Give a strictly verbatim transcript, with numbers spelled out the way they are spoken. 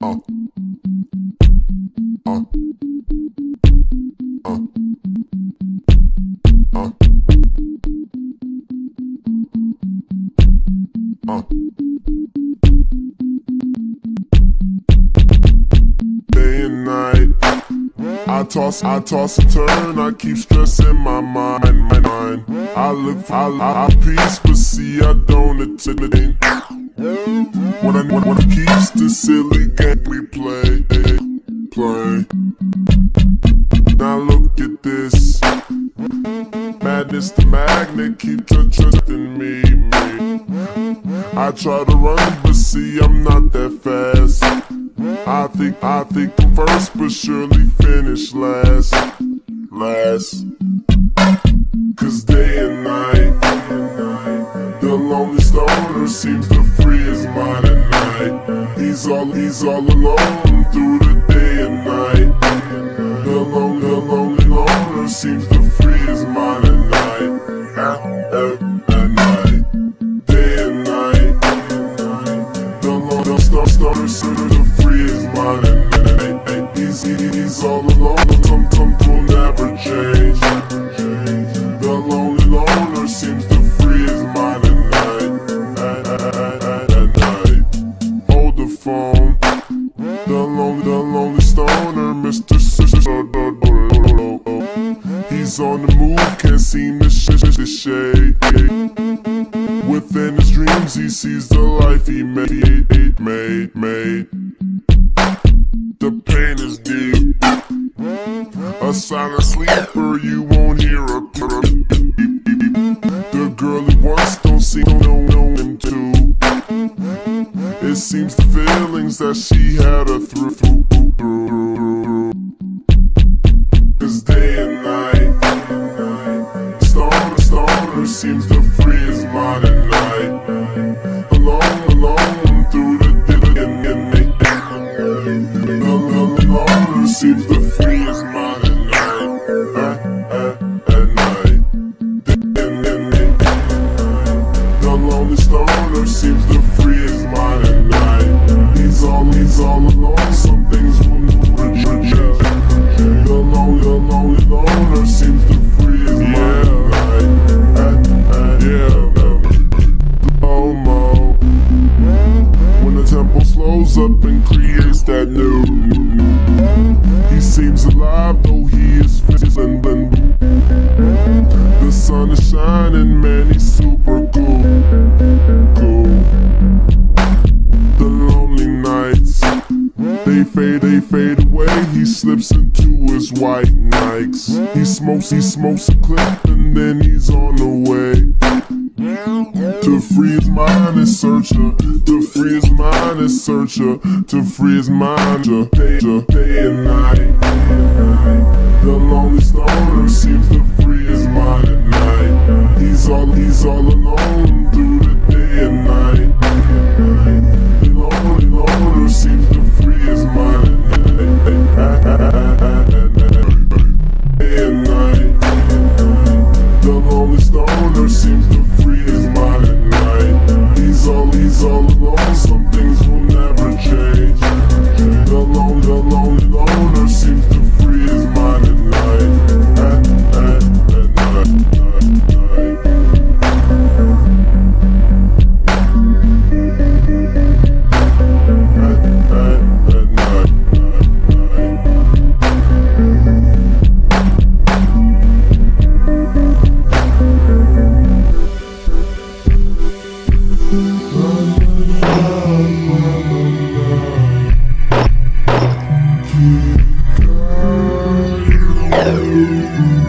Uh, uh, uh, uh, uh. Day and night, I toss, I toss and turn. I keep stressing my mind, my mind. I look, I, I, I peace, but see I don't intimidate. When I, when, when it keeps the silly game we play, play. Now look at this. Madness, the magnet keep trusting me, me. I try to run, but see I'm not that fast. I think, I think I'm first, but surely finish last, last. Cause day and night, the lonely stoner seems to free his mind at night. He's all, he's all alone through the day and night. The lonely, the lonely loner seems to free his mind at night, at, at, at night. Day and night, the lonely stoner seems to free his mind at night. He's, he, he's all alone, some, some will never change. The lonely loner seems to free his mind at night, at, at, at, at night. Hold the phone, the lonely, the lonely stoner, Mister Sister. He's on the move, can't seem to sh sh the shade. Within his dreams, he sees the life he made, made, made. The pain is deep. A silent sleeper, you won't hear a peep. The girl he wants don't seem to know him too. It seems the feelings that she had her through, through, through. Cause day and night, stoner, stoner seems to free his mind at night. Alone, alone through the day and night. The loner seems to free his mind at night, at, at, at night. And, and, and, the lonely stoner seems to free his mind at night. He's all, he's all alone, some things will never change. The lonely, the lonely loner seems to free his mind at night, at, at, yeah. Slow-mo, when the tempo slows up and creates that new. He seems alive, though he is feeling blue. The sun is shining, man, he's super cool, cool. The lonely nights, they fade, they fade away. He slips into his white Nikes. He smokes, he smokes a clip, and then he's on the way. To free his mind and searcher, to free his mind and searcher, to free his mind, day, day and night. The lonely stoner seems to free his mind at night. He's all, he's all alone through the day and night. The lonely loner seems to free his mind at night. Day and night. The lonely stoner seems to free his mind at night. He's all, he's all alone, some things will never change. The lonely, the lonely loner seems to free his mind at night, at, at, at night, night, at, at, at night, night.